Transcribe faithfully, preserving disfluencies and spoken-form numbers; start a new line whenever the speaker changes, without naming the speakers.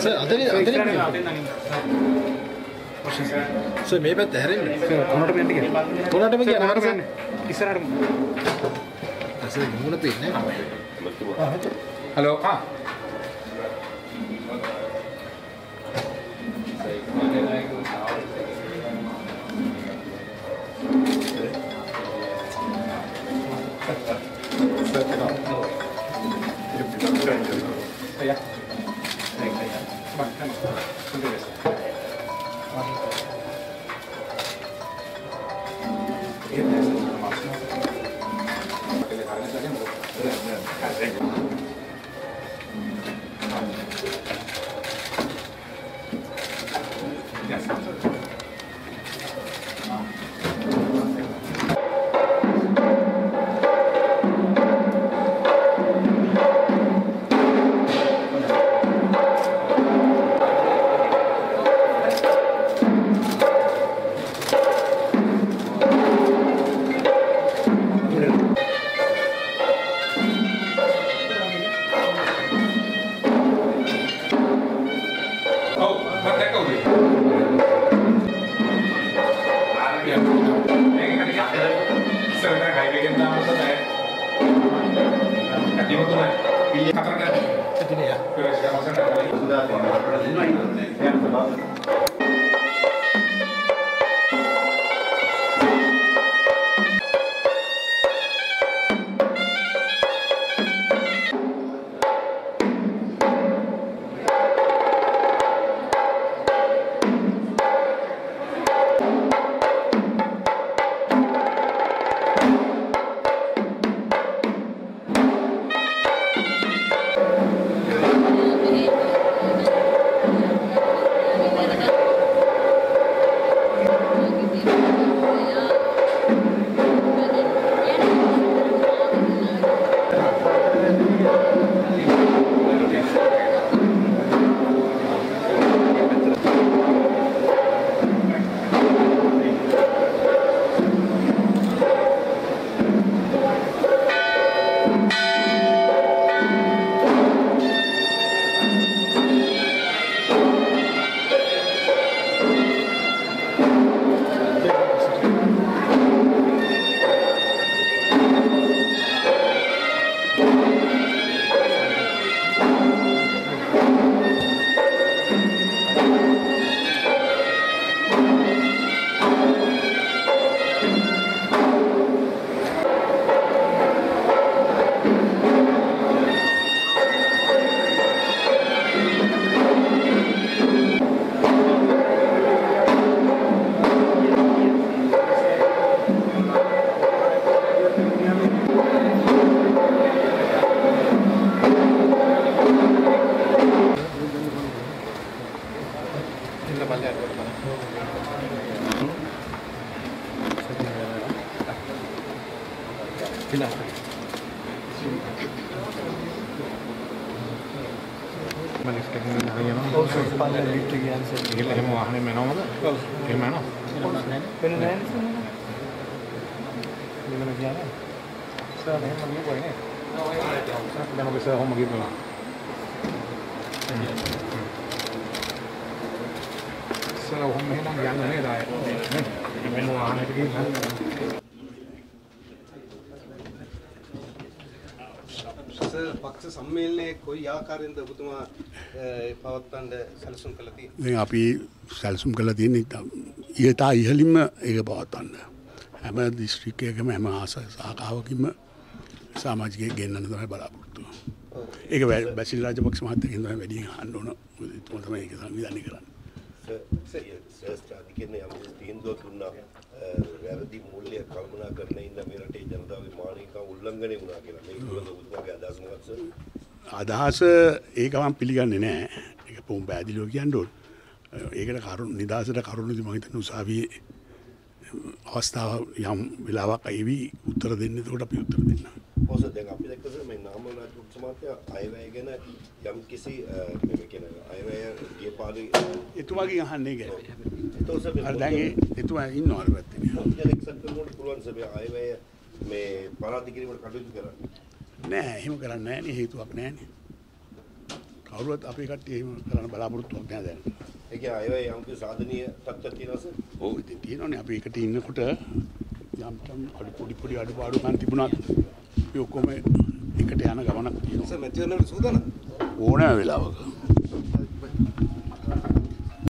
Sir අතනේ අතනේ sir මේ පැත්ත හැරෙන්න කොනට මෙන්න ගියා කොනටම ගියා නහර සර් ඉස්සරහට සර් මොන පේන්නේ
හලෝ ආ Yeah.
පක්ෂ සම්මේලනයේ කොයි ආකාරයෙන්ද ඔබතුමා පවත්වන්න සැලසුම් කළා තියෙන්නේ?
දැන් අපි සැලසුම් කළා තියෙන්නේ ඊට ඉහළින්ම ඒක පවත්වන්න. හැම දිස්ත්‍රික්කයකම හැම ආසාවකින්ම සමාජිකයෙක් ගෙන්නන්න තමයි බලාපොරොත්තු වෙන්නේ. ඒක බැසිල් රාජපක්ෂ මහත්තයාගෙන් තමයි වැඩියෙන් අහන්න ඕන. ඒතුම තමයි ඒක සංවිධානය කරන්නේ.
සර් යම් තීන්දුවක් දුන්නා වැරදි මූල්‍ය කල්පනා කරන ඉන්න මේ රටේ ජනතාවගේ මානසික උල්ලංඝනය වුණා කියලා. මේක පිළිබඳව ඔබතුමාගේ අදහස මොකක්ද සර්?
අදහස ඒක මම පිළිගන්නේ නැහැ. ඒක පොම් පැහැදිලිව කියන්න ඕන. ඒකට කරුණු නිදාසට කරුණුදි මම හිතන්නේ උසාවියේ අවස්ථාව යම් වෙලාවක් ඇවි උත්තර දෙන්න. ඒකට අපි උත්තර දෙන්න.
ඔස දැන් අපි දැක්ක සර් මේ නාමල් රාජපක්ෂ මහත්තයා අයවැය ගැන යම් කිසි මේ කියන අයවැය ගිය පාරේ
එතුමාගෙන් අහන්නේ ඒක.
ඒතකොට සර්
අර දැන් එතුමා ඉන්නවා අර පැත්තේ.
මොකද එක්සත් කරනකොට පුළුවන් සර් මේ අයවැය මේ පරාති කිරීමට කටයුතු කරන්නේ.
නෑ එහෙම කරන්නේ නෑනේ හේතුවක් නෑනේ. කවුරුවත් අපේ කට්ටිය එහෙම කරන්න බලාපොරොත්තුවක් නැහැ දැන්.
ඒ කියන්නේ අයවැය යම් කිසි සාධනීය තත්ත්වයක් තියෙනවා සර්.
ඔව් ඉතින් තියෙනවනේ අපි එකට ඉන්නකොට යම් යම් අඩු පොඩි පොඩි අඩුපාඩුකම් තිබුණත් අපි ඔක්කොම එකට යන ගමනක් තියෙනවා.
සර් මැතිවරණයට සූදානම්
ඕනෑම වෙලාවක.